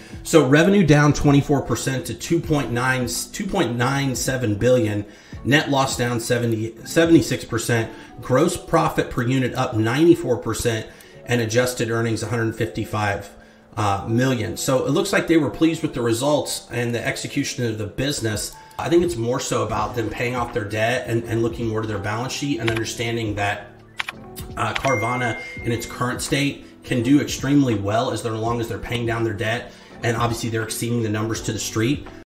So revenue down 24% to 2.97 billion. Net loss down 76%. Gross profit per unit up 94%, and adjusted earnings 155 million. So it looks like they were pleased with the results and the execution of the business. I think it's more so about them paying off their debt and looking more to their balance sheet and understanding that Carvana in its current state can do extremely well as long as they're paying down their debt, and obviously they're exceeding the numbers to the street.